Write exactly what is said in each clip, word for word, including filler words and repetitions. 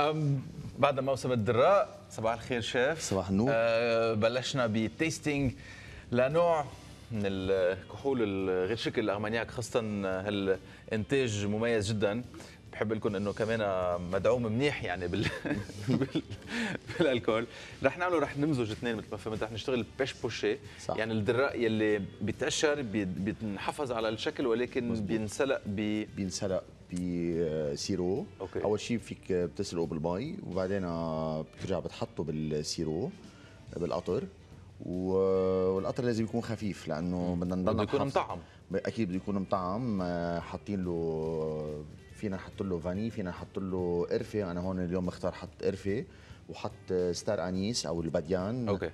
أم بعد موسم الدراء، صباح الخير شيف. صباح النور. أه بلشنا بتيستينج لنوع من الكحول الغير شكل الارمانياك، خاصه هالانتاج مميز جدا. بحب لكم انه كمان مدعوم منيح يعني بال... بال... بالالكول. رح نعمله رح نمزج اثنين مثل ما فهمت، رح نشتغل بيش بوشي. صح. يعني الدراء يلي بيتقشر بينحفظ على الشكل ولكن مزبوط. بينسلق ب بينسلق بسيرو. أوكي. اول شيء فيك بتسلقه بالمي وبعدين بترجع بتحطه بالسيرو بالقطر، والقطر لازم يكون خفيف لانه بدنا نضل بده يكون مطعم. اكيد بده يكون مطعم. حاطين له، فينا نحط له فاني، فينا نحط له قرفه. انا هون اليوم مختار حط قرفه وحط ستار انيس او الباديان. اوكي.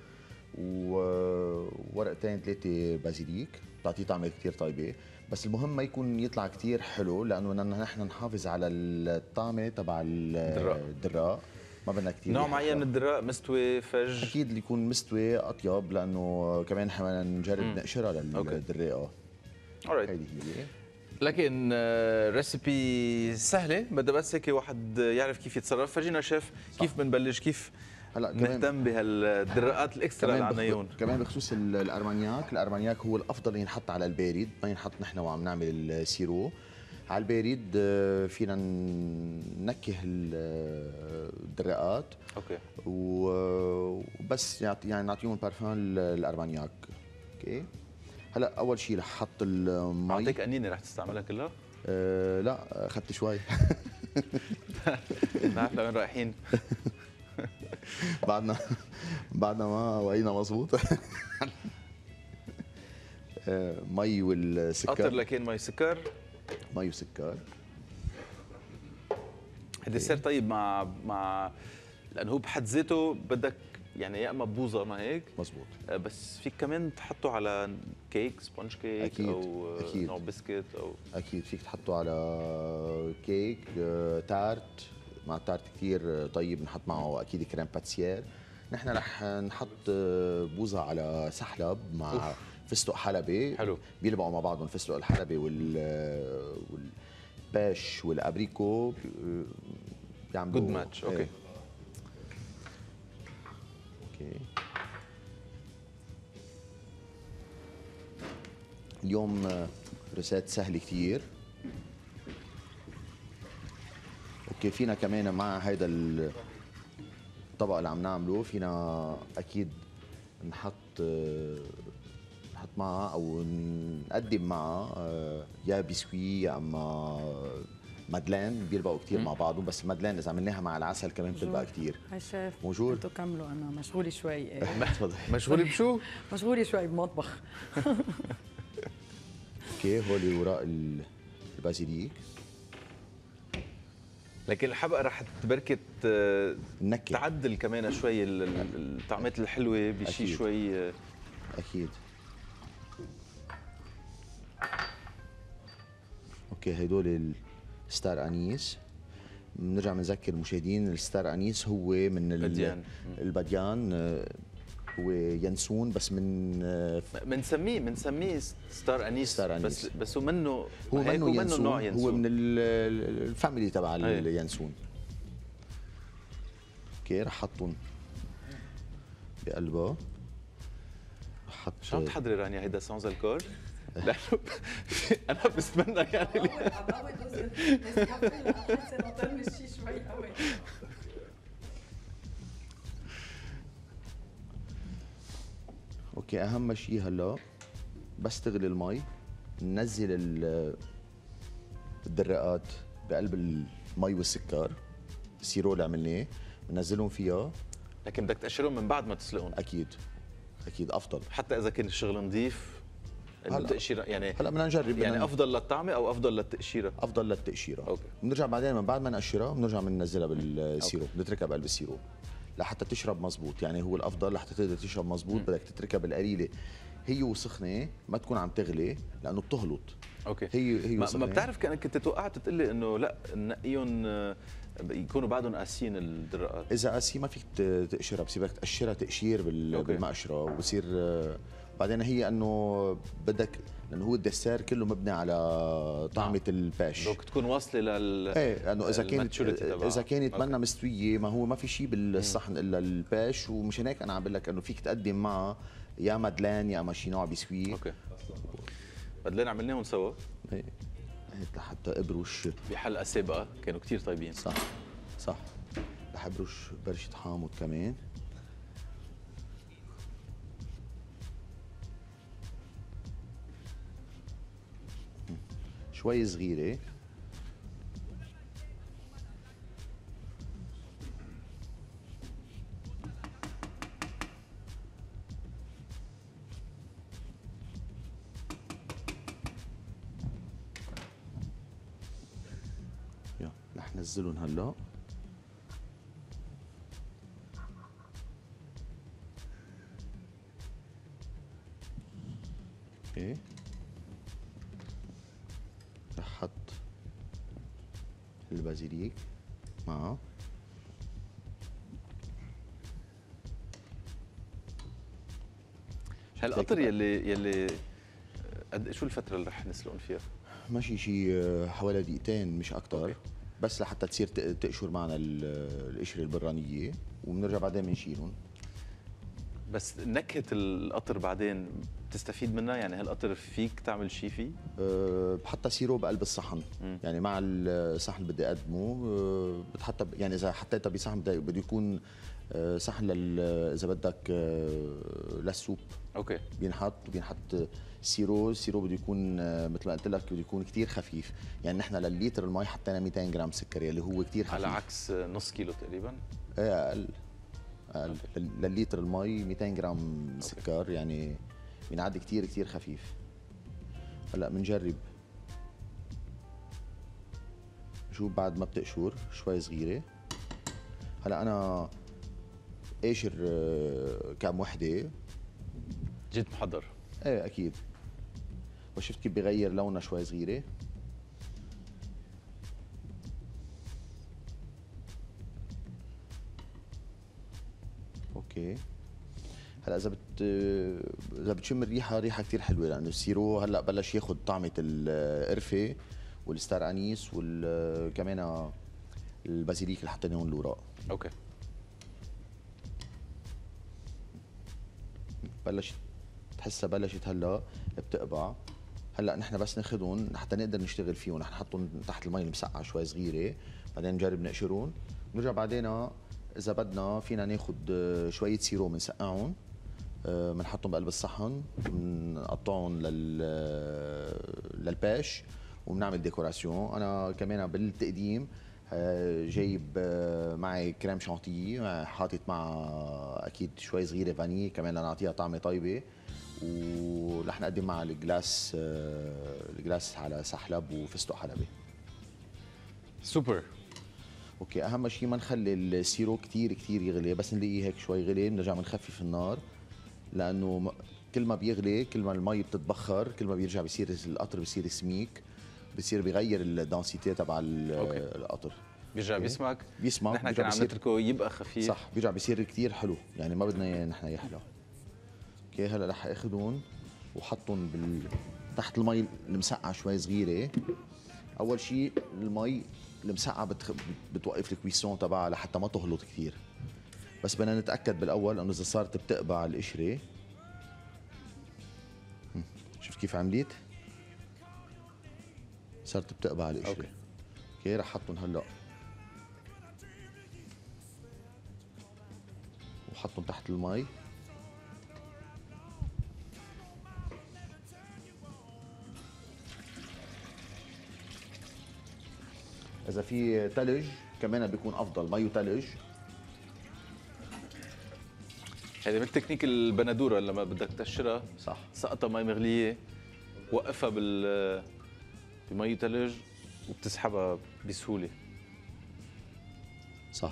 وورقتين ثلاثه بازيليك بتعطيه طعمه كثير طيبه. بس المهم ما يكون يطلع كثير حلو لانه نحن نحافظ على الطعمه تبع الدراء. ما بدنا كثير نوع معين من الدراء، مستوي فج. اكيد اللي يكون مستوي اطيب لانه كمان نحن نجرب نقشرها للدراء. اورايت. هيدي هي. لكن ريسيبي سهله، بدها بس هيك واحد يعرف كيف يتصرف. فرجينا شيف كيف بنبلش، كيف هلا نهتم بهالدراءات الاكسترا اللي عنا اياهم. كمان بخصوص الارمانياك، الارمانياك هو الافضل ينحط على البارد، ما ينحط نحن وعم نعمل السيرو. على البارد فينا ننكه الدراءات. اوكي. وبس يعني نعطيهم بارفان الارمانياك. اوكي. هلا اول شيء رح احط المي. اعطيك قنينه رح تستعملها كلها؟ أه لا اخذت شوي. نعرف لوين رايحين. بعدنا بعدنا ما وعينا مضبوط. أه مي والسكر. قطر لكن مي سكر. مي وسكر. هذا السر طيب مع مع لانه هو بحد ذاته بدك يعني يا اما بوظه ما هيك مزبوط. بس فيك كمان تحطه على كيك، سبونج كيك. أكيد. او أكيد. نوع بسكت او اكيد فيك تحطه على كيك تارت. مع تارت كثير طيب نحط معه اكيد كريم باتسيير. نحن رح نحط بوظه على سحلب مع أوف. فستق حلبي. حلو. بيلبقوا مع بعضهم الفستق الحلبي وال والباش والابريكو بيعملوا جود ماتش. اوكي. اوكي. اليوم ريسيت سهل كثير. اوكي. فينا كمان مع هيدا الطبق اللي عم نعمله فينا اكيد نحط نحط معها او نقدم معها يا بسكوي يا اما مادلين. بيلبقوا كثير مع بعضهم، بس المادلين اذا عملناها مع العسل كمان بتلبق كثير. هاي شيف موجود. انتوا كملوا، انا مشغوله شوي. تفضلي. مشغوله بشو؟ مشغوله شوي بمطبخ. اوكي. هولي وراء البازيليك. لكن الحبقه رح تبركت النكهه، تعدل كمان شوي الطعمات الحلوه بشيء شوي. اكيد. اوكي. هدول الستار انيس. بنرجع بنذكر المشاهدين الستار انيس هو من الباديان. الباديان هو ينسون بس من بنسميه بنسميه ستار انيس. ستار أنيس. بس بس هو منه هو منه منه ينسون. نوع ينسون. هو من الفاميلي تبع اليانسون. اوكي. رح احطهم بقلبه. رح احط شو عم تحضري رانيا هيدا سانز الكول؟ لانه انا بستمنى يعني اول اول جزء نسكافيه حاسه انه طلمش شيء شوي قوي. اوكي. اهم شيء هلا بس تغلي المي ننزل الدراءات بقلب المي والسكر. السيرو اللي عملناه بننزلهم فيها. لكن بدك تقشرهم من بعد ما تسلقهم. اكيد اكيد افضل، حتى اذا كان الشغل نظيف. التقشيره يعني هلا بدنا نجرب. يعني بدنا افضل للطعمه او افضل للتقشيره؟ افضل للتقشيره. اوكي. بنرجع بعدين من بعد ما نقشرها بنرجع بننزلها بالسيرو، بنتركها بقلب السيرو لحتى تشرب مزبوط. يعني هو الافضل لحتى تقدر تشرب مزبوط بدك تتركها بالقليله هي وسخنه، ما تكون عم تغلي لانه بتهلط. اوكي. هي هي ما, وسخنه. ما بتعرف كانك كنت توقعت تقول لي انه لا نقيهم يكونوا بعدهم قاسيين الدراءات. اذا قاسي ما فيك تقشرها، بس بدك تقشرها تقشير بالمقشره وبصير بعدين هي انه بدك، لانه هو الدسير كله مبني على طعمه الباش. دوك تكون واصله لل ايه لانه اذا كانت الماتشوريتي اذا كانت أوكي. منا مستويه، ما هو ما في شيء بالصحن الا الباش، ومشان هيك انا عم بقول لك انه فيك تقدم معها يا مادلين يا اما شي نوع بسوي. اوكي بدلين عملناهم سوا ايه لحتى ابرش بحلقه سابقه، كانوا كثير طيبين. صح صح. رح ابرش برشة حامض كمان. شوي صغيرة. يلا رح نزلهم هلا. اوكي رح حط البازيليك معه. هالقطر يلي يلي قد شو الفتره اللي رح نسلقهم فيها؟ ماشي شي حوالي دقيقتين مش اكثر. أوكي. بس لحتى تصير تقشر معنا القشره البرانيه، وبنرجع بعدين بنشيلهم. بس نكهه القطر بعدين بتستفيد منها، يعني هالقطر فيك تعمل شيء فيه؟ أه بحطها سيرو بقلب الصحن. مم. يعني مع الصحن اللي بدي اقدمه أه بتحطها، يعني اذا حطيتها بصحن بده بده يكون أه صحن لل اذا بدك أه للسوب. اوكي بينحط وبينحط سيرو. السيرو بده يكون أه مثل ما قلت لك بده يكون كثير خفيف. يعني نحن للليتر المي حطينا مئتين جرام سكر اللي هو كثير خفيف. على عكس نص كيلو تقريبا. ايه اقل اقل للليتر المي مئتين جرام سكر، يعني بينعدي كثير كثير خفيف. هلا بنجرب. شوف بعد ما بتقشر شوي صغيره. هلا انا قاشر كم وحده. جيت محضر. ايه اكيد. وشفت كيف بغير لونها شوي صغيره. اوكي هلا اذا بت اذا بتشم الريحه، ريحه كثير حلوه، لانه السيرو هلا بلش ياخذ طعمه القرفه والستار انيس وكمان البازيليك اللي حطيناهم الاوراق. اوكي بلشت تحسها بلشت هلا بتقبع. هلا نحن بس ناخذهم حتى نقدر نشتغل فيهم، نحن نحطهم تحت المي المسقعه شوي صغيره، بعدين نجرب نقشرهم، بنرجع بعدين اذا بدنا فينا ناخذ شويه سيرو بنسقعهم، بنحطهم بقلب الصحن، بنقطعهم لل للباش وبنعمل ديكوراسيون. انا كمان بالتقديم جايب معي كريم شانتيه، حاطط معها اكيد شوي صغيره فاني كمان لنعطيها طعمه طيبه، ورح نقدم معها الجلاس الجلاس على سحلب وفستق حلبي. سوبر. اوكي اهم شيء ما نخلي السيرو كثير كثير يغلي، بس نلاقيه هيك شوي غلي بنرجع بنخفف النار، لانه كل ما بيغلي كل ما المي بتتبخر، كل ما بيرجع بيصير القطر بيصير سميك، بصير بيغير الدنسيتي تبع القطر. بيرجع بيسمك بيسمك نحن كنا عم نتركه يبقى خفيف. صح بيرجع بيصير كثير حلو، يعني ما بدنا اياه نحن يحلى. اوكي هلا رح اخذهم وحطهم بال تحت المي المسقعه شوي صغيره. اول شيء المي المسقعه بتخ... بتوقف الكويسون تبعها لحتى ما تهلط كثير، بس بدنا نتاكد بالاول انه اذا صارت بتقبع القشره. شفت كيف عمليت؟ صارت بتقبع القشره. اوكي اوكي رح احطهم هلا وحطهم تحت المي. اذا في ثلج كمان بيكون افضل، مي وثلج. هذه من تكنيك البندوره، لما بدك تقشرها صح سقطها مي مغليه، وقفها بال بمي ثلج وبتسحبها بسهوله. صح.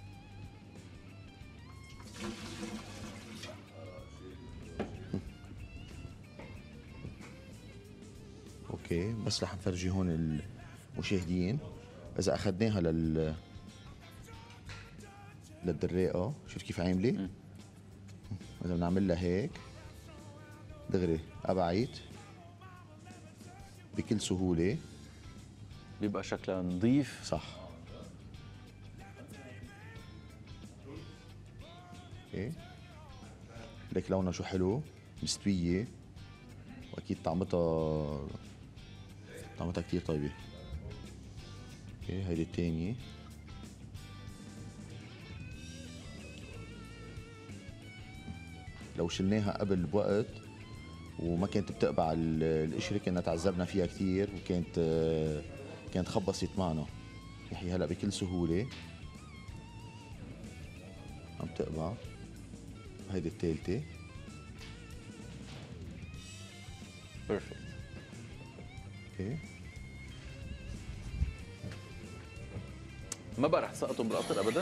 اوكي بس رح نفرجي هون المشاهدين اذا اخذناها لل للدراقه. شوف كيف عامله. اذا بنعمل لها هيك دغري ابعيت بكل سهوله. بيبقى شكلها نظيف. صح. اوكي، ليك لونها شو حلو، مستويه، واكيد طعمتها طعمتها كثير طيبه. اوكي، هيدي الثانيه. لو شلناها قبل بوقت وما كانت بتقبع ال- القشره كنا تعذبنا فيها كثير، وكانت آه، كانت خبصت معنا. هي هلا بكل سهوله عم تقبع. هيدي الثالثه. بيرفكت. اوكي، ما بقى رح تسقطهم بالقطر ابدا؟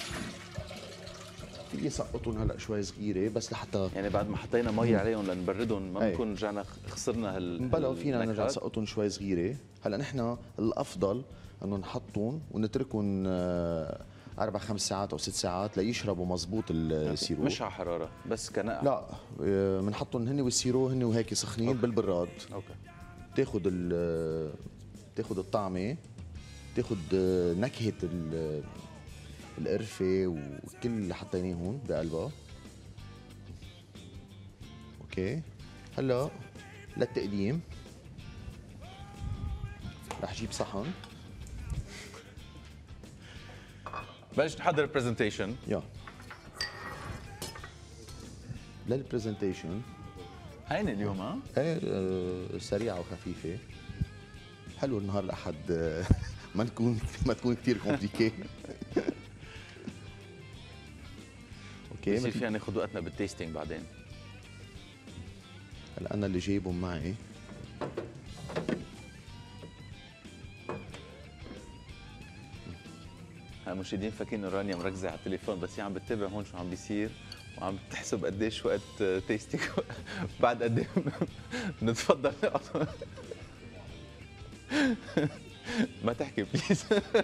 في سقطهم هلا شوي صغيره بس لحتى يعني بعد ما حطينا مي عليهم لنبردهم ما أي. بنكون رجعنا خسرنا هال بلا فينا نرجع النكهات؟ نسقطهم شوي صغيره. هلا نحن الافضل انه نحطهم ونتركهم آه، اربع خمس ساعات او ست ساعات ليشربوا مزبوط السيرو. مش على حراره بس كنقع. لا، بنحطهم هن والسيرو هن وهيك سخنين بالبراد. اوكي. تاخذ ال تاخذ الطعمه، تاخذ نكهه ال- القرفه وكل اللي حطيناهم بقلبها. اوكي، هلا للتقديم رح جيب صحن. بلش نحضر البرزنتيشن. يا للبرزنتيشن. هيني اليوم ها؟ ايه آه، سريعه وخفيفه. حلو النهار الاحد آه، ما نكون ما تكون كثير كومبليكي. اوكي، بصير مثل- فينا ناخذ وقتنا بالتيستينج بعدين. هلا انا اللي جايبهم معي. المشاهدين فاكرين انه رانيا مركزه على التليفون بس هي عم بتتابع هون شو عم بيصير وعم تحسب قديش وقت تيستينج بعد قد ايه بنتفضل نقطع. ما تحكي بليز.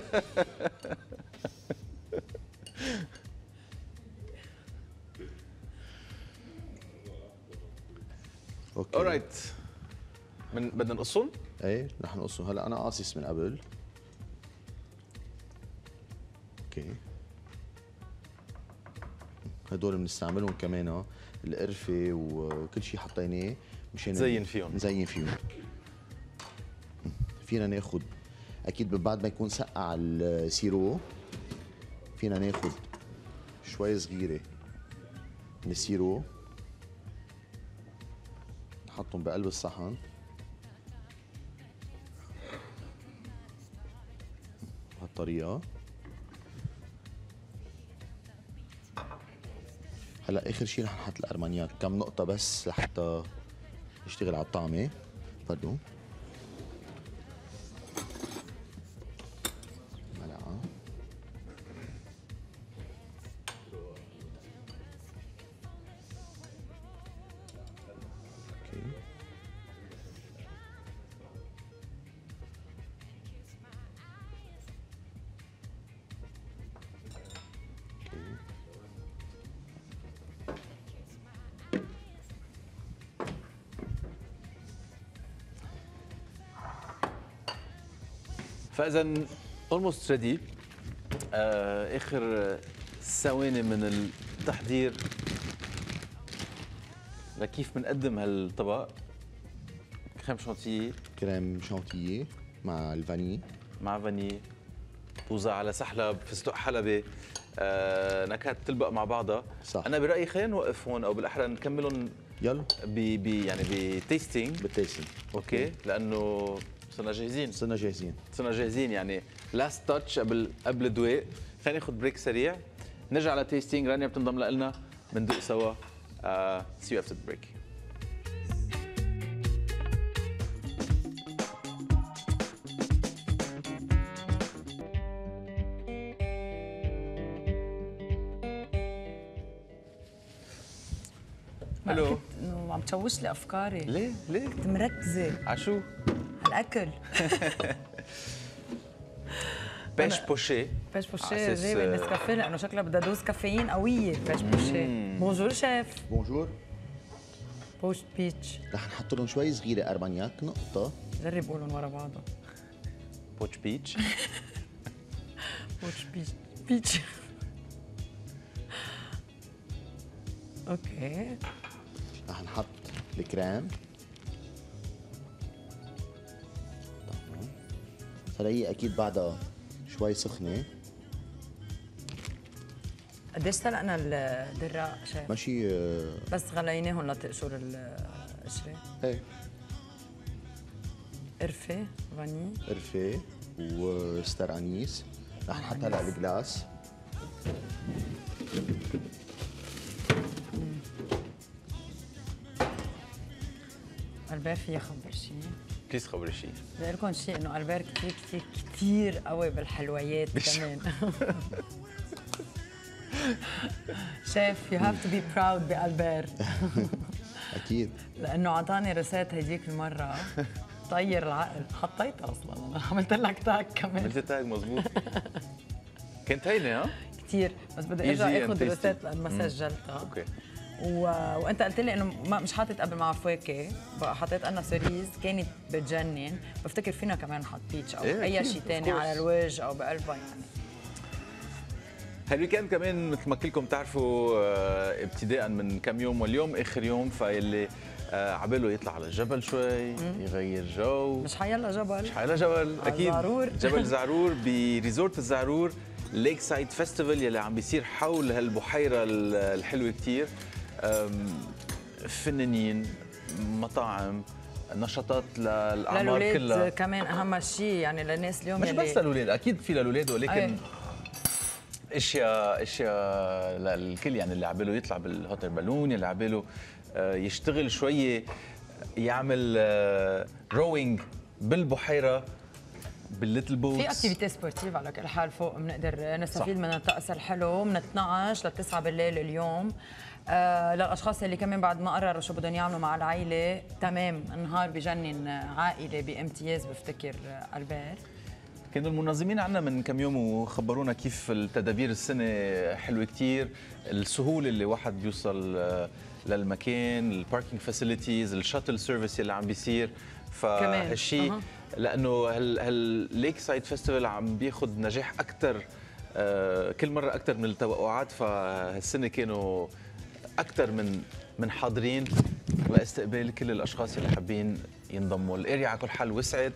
اوكي، اورايت. من بدنا نقصهم؟ ايه رح نقصهم. هلا انا قاصص من قبل. اوكي، هدول بنستعملهم كمان القرفه وكل شيء حطيناه مشان نزين فيهم. نزين فيهم. فينا ناخذ اكيد بعد ما يكون سقع السيرو فينا ناخذ شوي صغيره من السيرو نحطهم بقلب الصحن. بهالطريقه. هلا اخر شيء رح نحط الارمانيات كم نقطه بس لحتى نشتغل على الطعمه. تفضلوا. ملعقه. اوكي، اوكي. فاذا اولموست ريدي. اخر ثواني من التحضير لكيف بنقدم هالطبق. كريم شانتيه كريم شانتيه مع الفاني مع فاني، بوظة على سحلب، فستق حلبي، آه، نكهات تلبق مع بعضها. صح. انا برايي خلينا نوقف هون او بالاحرى نكملهم يلا ب ب يعني بتيستينج. بالتيستينج. اوكي، لانه صرنا جاهزين. صرنا جاهزين. صرنا جاهزين يعني لاست تاتش قبل قبل الدواء. خلينا ناخذ بريك سريع نرجع على تيستينج. رانيا بتنضم لنا بندوق سوا. سي يو افتر بريك. الو. انه عم تشوش لي افكاري. ليه ليه كنت مركزه عشو؟ على الاكل. بيش بوشيه. بيش بوشيه عساس- جايبه النسكافيه لانه شكلها بدها دوز كافيين قويه. بيش بوشيه. بونجور شيف. بونجور. بوش بيتش. رح نحط لهم شوي صغيره ارمانياك نقطه. جرب قولهم ورا بعضهم. بوتش بيتش. بوش بيتش بيتش. اوكي. رح نحط الكريم. تمام. هلا هي اكيد بعدها شوي سخنه. قديش سلقنا الدراق شيف؟ ماشي. بس غليناهم لتقشر القشره. ايه. قرفه، فاني، قرفه وستر انيس. رح نحط هلا الجلاس. البير فيها خبر شيء. بليز خبري شيء. بدي اقول لكم شيء انه البير كثير كثير كثير قوي بالحلويات كمان. شيف يو هاف تو بي براود بالبير. اكيد. لانه اعطاني ريسيت هديك المره طير العقل، حطيتها اصلا انا عملت لك تاج كمان. عملت تاج مزبوط. كنت هينه ها؟ كثير بس بدي ارجع Easy and اخذ tasty. الريسيت لان ما سجلتها. اوكي. و... وانت قلت لي انه ما مش حاطط قبل معها فواكه، بقى حطيت انا سوريز كانت بتجنن، بفتكر فينا كمان نحط بيتش او إيه اي أكيد، شيء of ثاني course. على الوجه او بقلبها يعني. هالويكند كمان مثل ما كلكم بتعرفوا آه، ابتداء من كم يوم واليوم اخر يوم، فاللي آه، عباله يطلع على الجبل شوي يغير جو. مش حيلا جبل، مش حيلا جبل على اكيد. الزعرور. جبل الزعرور بريزورت الزعرور ليك سايد فيستيفال يلي عم بيصير حول هالبحيره ال- الحلوه كثير. فنانين، مطاعم، نشاطات للاعمار للولاد كلها. كمان اهم شيء يعني للناس اليوم مش يلي بس للاولاد، اكيد في للاولاد ولكن أي. اشياء اشياء للكل، يعني اللي عباله يطلع بالهوتر بالون، اللي عباله آه، يشتغل شويه، يعمل روينج بالبحيره بالليتل بوتس. في اكتيفيتي سبورتيف على كل حال فوق بنقدر نستفيد من الطقس الحلو من اثنعش لتسعة بالليل اليوم. آه للاشخاص اللي كمان بعد ما قرروا شو بدهم يعملوا مع العائله، تمام النهار بجنن عائله بامتياز بفتكر آه، البير. كانوا المنظمين عنا من كم يوم وخبرونا كيف التدابير السنه حلوه كتير، السهوله اللي واحد بيوصل آه، للمكان، الباركينج فاسيلتيز، الشاتل سيرفيس اللي عم بيصير. فهالشيء أه. لانه هال هالليك سايد فيستيفال عم بياخذ نجاح اكثر آه، كل مره اكثر من التوقعات، فهالسنه كانوا اكثر من من حاضرين لاستقبال كل الاشخاص اللي حابين ينضموا. الاريا على كل حال وسعت.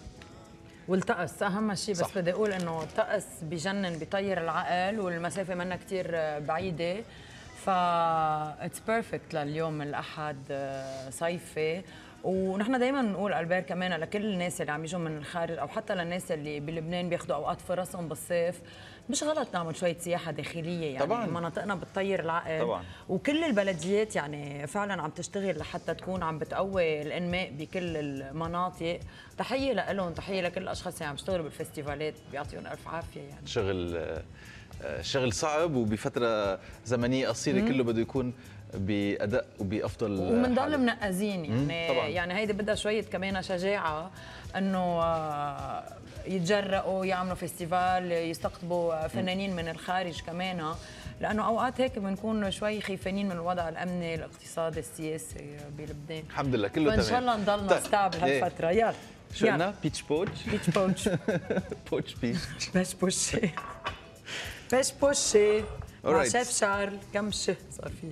والطقس اهم شيء، بس صح. بدي اقول انه الطقس بجنن بيطير العقل والمسافه منا كثير بعيده، ف اتس بيرفكت لليوم الاحد آه، صيفي. ونحن دائما بنقول البير كمان لكل الناس اللي عم يجوا من الخارج او حتى للناس اللي بلبنان بياخذوا اوقات فرصهم بالصيف، مش غلط نعمل شويه سياحه داخليه يعني. طبعاً. مناطقنا بتطير العقل طبعاً. وكل البلديات يعني فعلا عم تشتغل لحتى تكون عم بتقوي الانماء بكل المناطق. تحيه لهم، تحيه لكل الاشخاص اللي عم يشتغلوا بالفستيفالات، بيعطيهم الف عافيه يعني. شغل آه، شغل صعب وبفتره زمنيه قصيره كله بده يكون باداء وبافضل ومنضل حالة. منقزين يعني. طبعاً. يعني هيدي بدها شويه كمان شجاعه انه آه، يتجرأوا يعملوا فيستيفال، يستقطبوا فنانين من الخارج كمان، لانه اوقات هيك بنكون شوي خايفين من الوضع الامني الاقتصادي السياسي بلبنان. الحمد لله كله فان تمام. شاء الله نضلنا طيب. ستابل إيه. هالفتره. يلا شو يلا. قلنا؟ بيتش بوتش. بيتش بوتش. بوتش بيتش. باش بوشي باش بوشي مع Alright. شيف شارل. كم شه صار فيه؟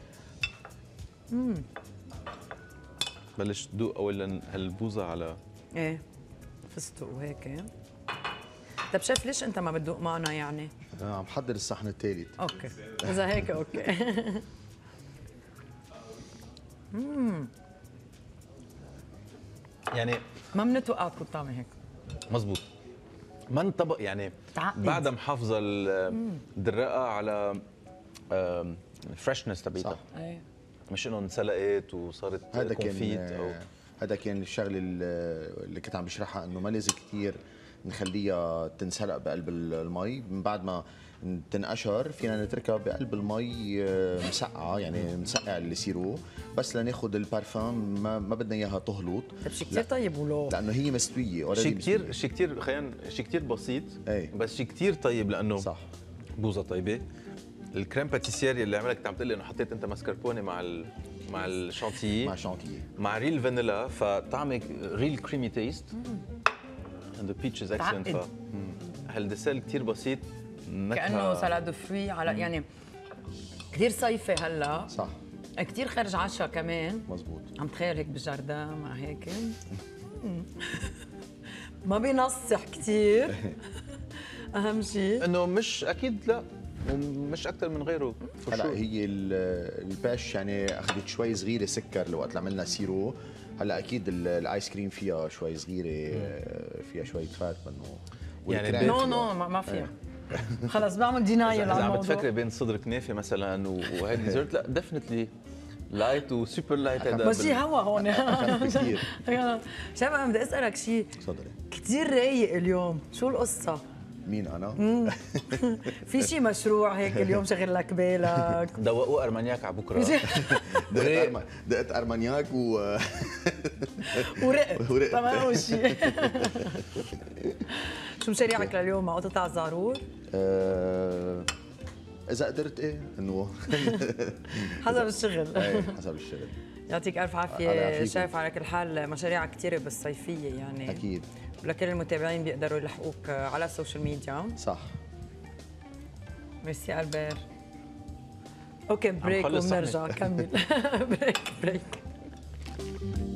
بلش تدوق اولا هالبوظه على ايه فستق وهيك. طب شيف ليش انت ما بتدوق معنا يعني؟ آه، عم حضر الصحن الثالث. اوكي اذا هيك اوكي. يعني ما بنتوقعكم بتعمل هيك. مزبوط. ما انطبق يعني تعقد. بعدها محافظه الدراقه على الفريشنس تبعتها، صح. ايه مش انه انسلقت وصارت هذا كان كونفيت او آه، هذا كان الشغله اللي اللي كنت عم بشرحها، انه ما لازم كثير نخليها تنسلق بقلب المي. من بعد ما تنقشر فينا نتركها بقلب المي آه، مسقعه، يعني مسقع السيرو بس لناخذ البارفان. ما, ما بدنا اياها تهلط. طب شي كثير لا، طيب ولو لانه هي مستويه already شيء كثير مستوية. شيء كثير خلينا شيء كثير بسيط إيه. بس شيء كثير طيب، لانه صح. بوظه طيبه. الكريم باتيسير اللي عملك عم تقول لي انه حطيت انت ماسكربوني مع ال مع الشانتيي مع شانتيي. مع ريل فانيلا، فطعمك ريل كريمي تيست. اند ذا بيتش از اكسلنت. ف هالديسير كثير بسيط، كانه سالاد فري على يعني كثير صيفي هلا. صح، كثير خارج عشاء كمان. مزبوط. عم تخيل هيك بالجردان مع هيك ما بينصح كثير. اهم شيء انه مش اكيد لا، ومش اكثر من غيره. هلا هي ال- الباش يعني اخذت شوي صغيره سكر لوقت عملنا سيرو. هلا اكيد ال- الايس كريم فيها شوي صغيره، فيها شويه فات منه. يعني والكريم نو فيها- نو ما ما فيها. خلص بعمل دينايل اذا على عم الموضوع. بتفكري بين صدر كنافه مثلا وهيك ديزرت، لا ديفنتلي لايت وسوبر لايت. هذا بس شي هوا هون. أخف كثير. شباب انا بدي اسالك شيء تفضلي. كثير رايق اليوم، شو القصه؟ مين انا؟ في شيء مشروع هيك اليوم شغل لك بالك؟ دوقوا ارمانياك على بكره. دقت أرما- دقت ارمانياك و ورقت ورقت. تمام اول شيء. شو مشاريعك لليوم مع قطة الزارور؟ آه، اذا قدرت ايه انه حسب الشغل. إيه، حسب الشغل. يعطيك الف الله عافيه. يعافيكم. شايف على كل حال مشاريع كثيره بالصيفيه يعني. اكيد. لكل المتابعين بيقدروا يلحقوك على السوشيال ميديا. صح. ميرسي البير. اوكي بريك خلص وبنرجع كمل. بريك بريك.